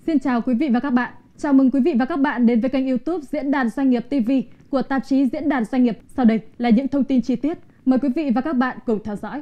Xin chào quý vị và các bạn. Chào mừng quý vị và các bạn đến với kênh YouTube Diễn đàn Doanh nghiệp TV của tạp chí Diễn đàn Doanh nghiệp. Sau đây là những thông tin chi tiết. Mời quý vị và các bạn cùng theo dõi.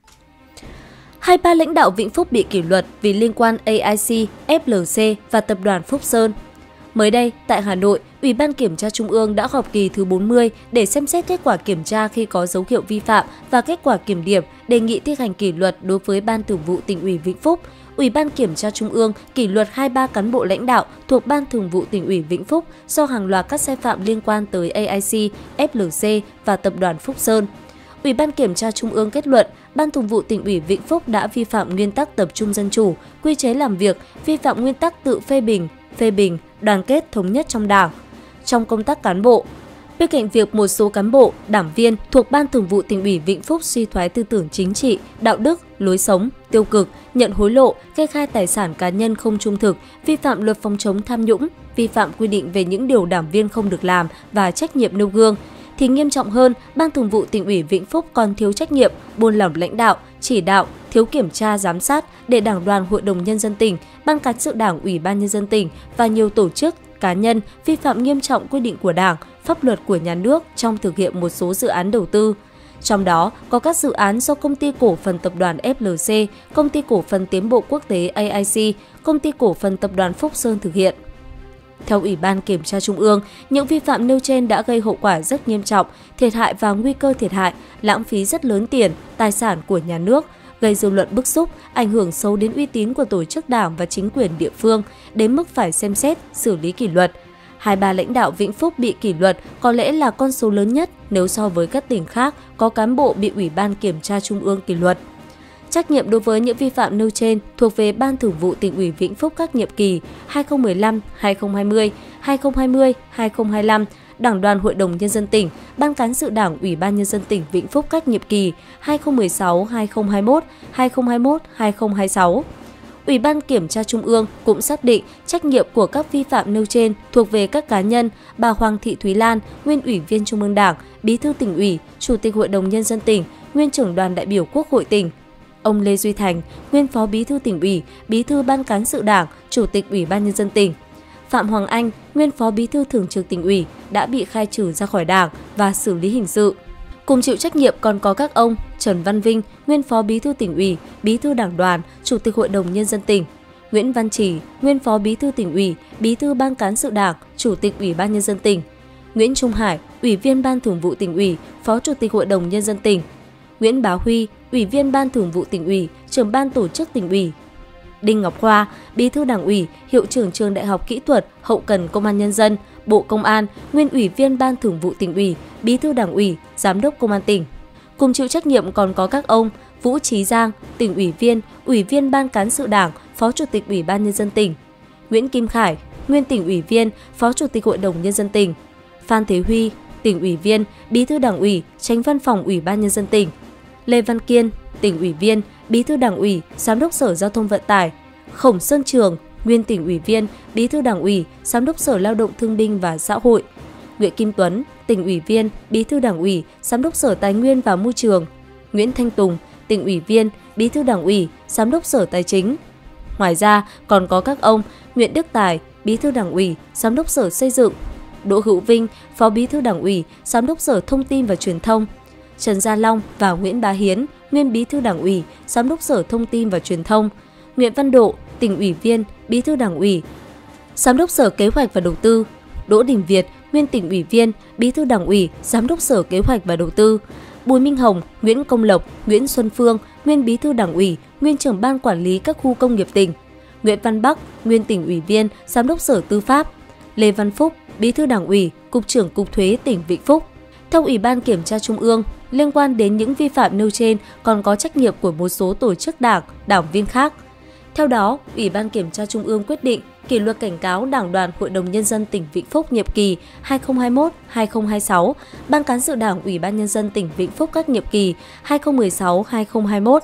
23 lãnh đạo Vĩnh Phúc bị kỷ luật vì liên quan AIC, FLC và tập đoàn Phúc Sơn. Mới đây, tại Hà Nội, Ủy ban Kiểm tra Trung ương đã họp kỳ thứ 40 để xem xét kết quả kiểm tra khi có dấu hiệu vi phạm và kết quả kiểm điểm, đề nghị thi hành kỷ luật đối với Ban Thường vụ Tỉnh ủy Vĩnh Phúc. Ủy ban Kiểm tra Trung ương kỷ luật 23 cán bộ lãnh đạo thuộc Ban Thường vụ Tỉnh ủy Vĩnh Phúc do hàng loạt các sai phạm liên quan tới AIC, FLC và tập đoàn Phúc Sơn. Ủy ban Kiểm tra Trung ương kết luận, Ban Thường vụ Tỉnh ủy Vĩnh Phúc đã vi phạm nguyên tắc tập trung dân chủ, quy chế làm việc, vi phạm nguyên tắc tự phê bình, đoàn kết thống nhất trong Đảng. Trong công tác cán bộ, bên cạnh việc một số cán bộ, đảng viên thuộc Ban Thường vụ Tỉnh ủy Vĩnh Phúc suy thoái tư tưởng chính trị, đạo đức, lối sống, tiêu cực, nhận hối lộ, kê khai tài sản cá nhân không trung thực, vi phạm luật phòng chống tham nhũng, vi phạm quy định về những điều đảng viên không được làm và trách nhiệm nêu gương, thì nghiêm trọng hơn, Ban Thường vụ Tỉnh ủy Vĩnh Phúc còn thiếu trách nhiệm, buông lỏng lãnh đạo, chỉ đạo, thiếu kiểm tra giám sát để Đảng đoàn Hội đồng Nhân dân tỉnh, Ban cán sự Đảng Ủy ban Nhân dân tỉnh và nhiều tổ chức, cá nhân vi phạm nghiêm trọng quy định của Đảng, pháp luật của nhà nước trong thực hiện một số dự án đầu tư. Trong đó có các dự án do Công ty Cổ phần Tập đoàn FLC, Công ty Cổ phần Tiến bộ Quốc tế AIC, Công ty Cổ phần Tập đoàn Phúc Sơn thực hiện. Theo Ủy ban Kiểm tra Trung ương, những vi phạm nêu trên đã gây hậu quả rất nghiêm trọng, thiệt hại và nguy cơ thiệt hại, lãng phí rất lớn tiền, tài sản của nhà nước, gây dư luận bức xúc, ảnh hưởng xấu đến uy tín của tổ chức Đảng và chính quyền địa phương, đến mức phải xem xét, xử lý kỷ luật. 23 lãnh đạo Vĩnh Phúc bị kỷ luật có lẽ là con số lớn nhất nếu so với các tỉnh khác có cán bộ bị Ủy ban Kiểm tra Trung ương kỷ luật. Trách nhiệm đối với những vi phạm nêu trên thuộc về Ban Thường vụ Tỉnh ủy Vĩnh Phúc các nhiệm kỳ 2015, 2020, 2020, 2025, Đảng đoàn Hội đồng Nhân dân tỉnh, Ban cán sự Đảng Ủy ban Nhân dân tỉnh Vĩnh Phúc các nhiệm kỳ 2016, 2021, 2021, 2026. Ủy ban Kiểm tra Trung ương cũng xác định trách nhiệm của các vi phạm nêu trên thuộc về các cá nhân: bà Hoàng Thị Thúy Lan, nguyên Ủy viên Trung ương Đảng, Bí thư Tỉnh ủy, Chủ tịch Hội đồng Nhân dân tỉnh, nguyên trưởng đoàn đại biểu Quốc hội tỉnh; ông Lê Duy Thành, nguyên Phó Bí thư Tỉnh ủy, Bí thư Ban cán sự Đảng, Chủ tịch Ủy ban Nhân dân tỉnh; Phạm Hoàng Anh, nguyên Phó Bí thư Thường trực Tỉnh ủy đã bị khai trừ ra khỏi Đảng và xử lý hình sự. Cùng chịu trách nhiệm còn có các ông Trần Văn Vinh, nguyên Phó Bí thư Tỉnh ủy, Bí thư Đảng đoàn, Chủ tịch Hội đồng Nhân dân tỉnh; Nguyễn Văn Trì, nguyên Phó Bí thư Tỉnh ủy, Bí thư Ban cán sự Đảng, Chủ tịch Ủy ban Nhân dân tỉnh; Nguyễn Trung Hải, Ủy viên Ban Thường vụ Tỉnh ủy, Phó Chủ tịch Hội đồng Nhân dân tỉnh; Nguyễn Bá Huy, Ủy viên Ban Thường vụ Tỉnh ủy, Trưởng ban Tổ chức Tỉnh ủy; Đinh Ngọc Khoa, Bí thư Đảng ủy, Hiệu trưởng Trường Đại học Kỹ thuật Hậu cần Công an Nhân dân, Bộ Công an, nguyên Ủy viên Ban Thường vụ Tỉnh ủy, Bí thư Đảng ủy, Giám đốc Công an tỉnh. Cùng chịu trách nhiệm còn có các ông Vũ Chí Giang, Tỉnh ủy viên, Ủy viên Ban cán sự Đảng, Phó Chủ tịch Ủy ban Nhân dân tỉnh; Nguyễn Kim Khải, nguyên Tỉnh ủy viên, Phó Chủ tịch Hội đồng Nhân dân tỉnh; Phan Thế Huy, Tỉnh ủy viên, Bí thư Đảng ủy, Chánh văn phòng Ủy ban Nhân dân tỉnh; Lê Văn Kiên, Tỉnh ủy viên, Bí thư Đảng ủy, Giám đốc Sở Giao thông Vận tải; Khổng Sơn Trường, nguyên Tỉnh ủy viên, Bí thư Đảng ủy, Giám đốc Sở Lao động Thương binh và Xã hội; Nguyễn Kim Tuấn, Tỉnh ủy viên, Bí thư Đảng ủy, Giám đốc Sở Tài nguyên và Môi trường; Nguyễn Thanh Tùng, Tỉnh ủy viên, Bí thư Đảng ủy, Giám đốc Sở Tài chính. Ngoài ra, còn có các ông Nguyễn Đức Tài, Bí thư Đảng ủy, Giám đốc Sở Xây dựng; Đỗ Hữu Vinh, Phó Bí thư Đảng ủy, Giám đốc Sở Thông tin và Truyền thông; Trần Gia Long và Nguyễn Bá Hiến, nguyên Bí thư Đảng ủy, Giám đốc Sở Thông tin và Truyền thông; Nguyễn Văn Độ, Tỉnh ủy viên, Bí thư Đảng ủy, Giám đốc Sở Kế hoạch và Đầu tư; Đỗ Đình Việt, nguyên Tỉnh ủy viên, Bí thư Đảng ủy, Giám đốc Sở Kế hoạch và Đầu tư; Bùi Minh Hồng, Nguyễn Công Lộc, Nguyễn Xuân Phương, nguyên Bí thư Đảng ủy, nguyên Trưởng ban Quản lý các khu công nghiệp tỉnh; Nguyễn Văn Bắc, nguyên Tỉnh ủy viên, Giám đốc Sở Tư pháp; Lê Văn Phúc, Bí thư Đảng ủy, Cục trưởng Cục Thuế tỉnh Vĩnh Phúc. Theo Ủy ban Kiểm tra Trung ương, liên quan đến những vi phạm nêu trên còn có trách nhiệm của một số tổ chức đảng, đảng viên khác. Theo đó, Ủy ban Kiểm tra Trung ương quyết định kỷ luật cảnh cáo Đảng đoàn Hội đồng Nhân dân tỉnh Vĩnh Phúc nhiệm kỳ 2021-2026, Ban cán sự Đảng Ủy ban Nhân dân tỉnh Vĩnh Phúc các nhiệm kỳ 2016-2021,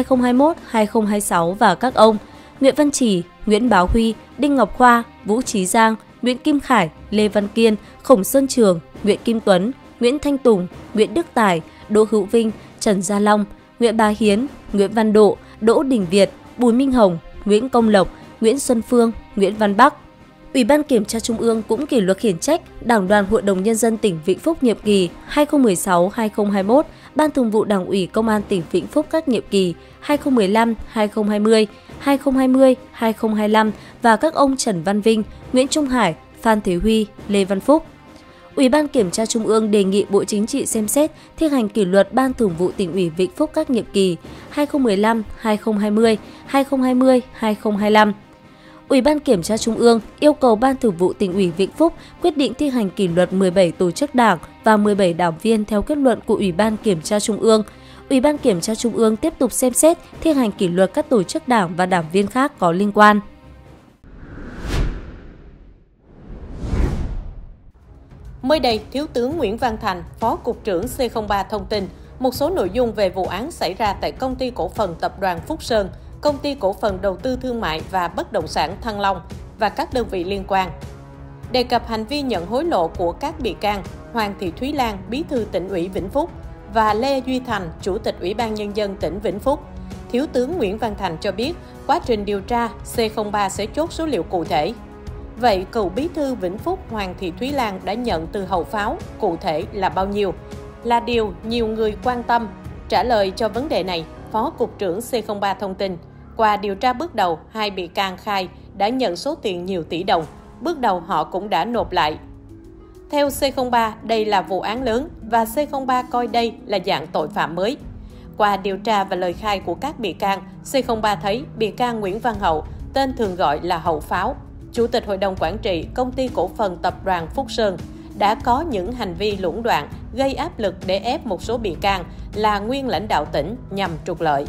2021-2026 và các ông Nguyễn Văn Trì, Nguyễn Bá Huy, Đinh Ngọc Khoa, Vũ Chí Giang, Nguyễn Kim Khải, Lê Văn Kiên, Khổng Sơn Trường, Nguyễn Kim Tuấn, Nguyễn Thanh Tùng, Nguyễn Đức Tài, Đỗ Hữu Vinh, Trần Gia Long, Nguyễn Bá Hiến, Nguyễn Văn Độ, Đỗ Đình Việt, Bùi Minh Hồng, Nguyễn Công Lộc, Nguyễn Xuân Phương, Nguyễn Văn Bắc. Ủy ban Kiểm tra Trung ương cũng kỷ luật khiển trách Đảng đoàn Hội đồng Nhân dân tỉnh Vĩnh Phúc nhiệm kỳ 2016-2021, Ban Thường vụ Đảng ủy Công an tỉnh Vĩnh Phúc các nhiệm kỳ 2015-2020, 2020-2025 và các ông Trần Văn Vinh, Nguyễn Trung Hải, Phan Thế Huy, Lê Văn Phúc. Ủy ban Kiểm tra Trung ương đề nghị Bộ Chính trị xem xét thi hành kỷ luật Ban Thường vụ Tỉnh ủy Vĩnh Phúc các nhiệm kỳ 2015-2020, 2020-2025. Ủy ban Kiểm tra Trung ương yêu cầu Ban Thường vụ Tỉnh ủy Vĩnh Phúc quyết định thi hành kỷ luật 17 tổ chức đảng và 17 đảng viên theo kết luận của Ủy ban Kiểm tra Trung ương. Ủy ban Kiểm tra Trung ương tiếp tục xem xét thi hành kỷ luật các tổ chức đảng và đảng viên khác có liên quan. Mới đây, Thiếu tướng Nguyễn Văn Thành, Phó Cục trưởng C03 thông tin một số nội dung về vụ án xảy ra tại Công ty Cổ phần Tập đoàn Phúc Sơn, Công ty Cổ phần Đầu tư Thương mại và Bất động sản Thăng Long và các đơn vị liên quan. Đề cập hành vi nhận hối lộ của các bị can Hoàng Thị Thúy Lan, Bí thư Tỉnh ủy Vĩnh Phúc và Lê Duy Thành, Chủ tịch Ủy ban Nhân dân tỉnh Vĩnh Phúc, Thiếu tướng Nguyễn Văn Thành cho biết quá trình điều tra C03 sẽ chốt số liệu cụ thể. Vậy cựu Bí thư Vĩnh Phúc Hoàng Thị Thúy Lan đã nhận từ hậu pháo cụ thể là bao nhiêu? Là điều nhiều người quan tâm. Trả lời cho vấn đề này, Phó Cục trưởng C03 thông tin, qua điều tra bước đầu, hai bị can khai đã nhận số tiền nhiều tỷ đồng. Bước đầu họ cũng đã nộp lại. Theo C03, đây là vụ án lớn và C03 coi đây là dạng tội phạm mới. Qua điều tra và lời khai của các bị can, C03 thấy bị can Nguyễn Văn Hậu, tên thường gọi là Hậu Pháo, Chủ tịch Hội đồng Quản trị Công ty Cổ phần Tập đoàn Phúc Sơn, đã có những hành vi lũng đoạn, gây áp lực để ép một số bị can là nguyên lãnh đạo tỉnh nhằm trục lợi.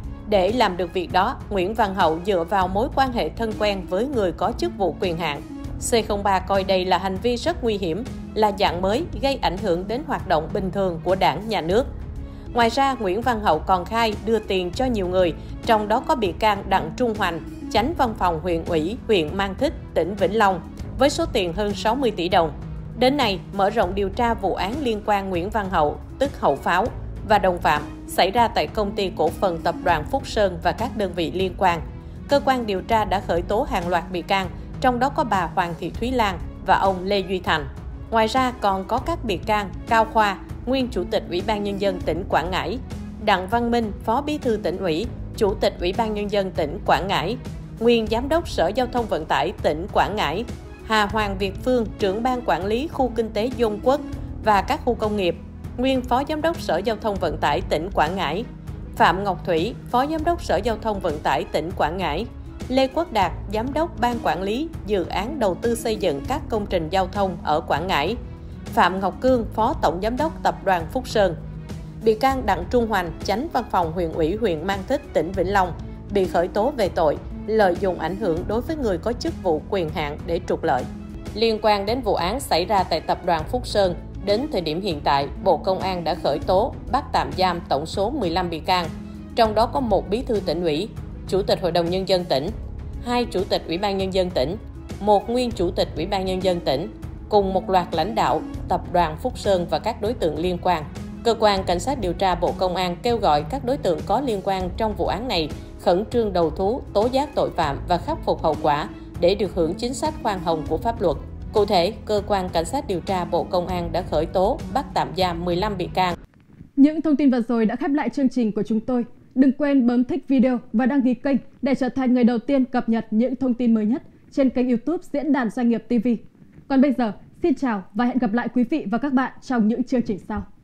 Để làm được việc đó, Nguyễn Văn Hậu dựa vào mối quan hệ thân quen với người có chức vụ quyền hạn. C03 coi đây là hành vi rất nguy hiểm, là dạng mới gây ảnh hưởng đến hoạt động bình thường của Đảng, Nhà nước. Ngoài ra, Nguyễn Văn Hậu còn khai đưa tiền cho nhiều người, trong đó có bị can Đặng Trung Hoành, Chánh Văn phòng huyện ủy, huyện Mang Thít, tỉnh Vĩnh Long, với số tiền hơn 60 tỷ đồng. Đến nay, mở rộng điều tra vụ án liên quan Nguyễn Văn Hậu, tức Hậu Pháo, và đồng phạm xảy ra tại Công ty Cổ phần Tập đoàn Phúc Sơn và các đơn vị liên quan. Cơ quan điều tra đã khởi tố hàng loạt bị can, trong đó có bà Hoàng Thị Thúy Lan và ông Lê Duy Thành. Ngoài ra còn có các bị can Cao Khoa, nguyên Chủ tịch Ủy ban Nhân dân tỉnh Quảng Ngãi, Đặng Văn Minh, Phó Bí thư Tỉnh ủy, Chủ tịch Ủy ban Nhân dân tỉnh Quảng Ngãi, nguyên Giám đốc Sở Giao thông Vận tải tỉnh Quảng Ngãi, Hà Hoàng Việt Phương, trưởng ban quản lý khu kinh tế Dung Quốc và các khu công nghiệp, nguyên Phó Giám đốc Sở Giao thông Vận tải tỉnh Quảng Ngãi, Phạm Ngọc Thủy, Phó Giám đốc Sở Giao thông Vận tải tỉnh Quảng Ngãi, Lê Quốc Đạt, Giám đốc Ban Quản lý Dự án Đầu tư xây dựng các công trình giao thông ở Quảng Ngãi, Phạm Ngọc Cương, Phó Tổng Giám đốc Tập đoàn Phúc Sơn. Bị can Đặng Trung Hoành, Chánh Văn phòng huyện ủy huyện Mang Thít, tỉnh Vĩnh Long, bị khởi tố về tội lợi dụng ảnh hưởng đối với người có chức vụ quyền hạn để trục lợi. Liên quan đến vụ án xảy ra tại Tập đoàn Phúc Sơn, đến thời điểm hiện tại, Bộ Công an đã khởi tố, bắt tạm giam tổng số 15 bị can, trong đó có 1 Bí thư Tỉnh ủy, Chủ tịch Hội đồng Nhân dân tỉnh, 2 Chủ tịch Ủy ban Nhân dân tỉnh, 1 nguyên Chủ tịch Ủy ban Nhân dân tỉnh, cùng một loạt lãnh đạo Tập đoàn Phúc Sơn và các đối tượng liên quan. Cơ quan Cảnh sát điều tra Bộ Công an kêu gọi các đối tượng có liên quan trong vụ án này khẩn trương đầu thú, tố giác tội phạm và khắc phục hậu quả để được hưởng chính sách khoan hồng của pháp luật. Cụ thể, Cơ quan Cảnh sát điều tra Bộ Công an đã khởi tố, bắt tạm giam 15 bị can. Những thông tin vừa rồi đã khép lại chương trình của chúng tôi. Đừng quên bấm thích video và đăng ký kênh để trở thành người đầu tiên cập nhật những thông tin mới nhất trên kênh YouTube Diễn đàn Doanh nghiệp TV. Còn bây giờ, xin chào và hẹn gặp lại quý vị và các bạn trong những chương trình sau.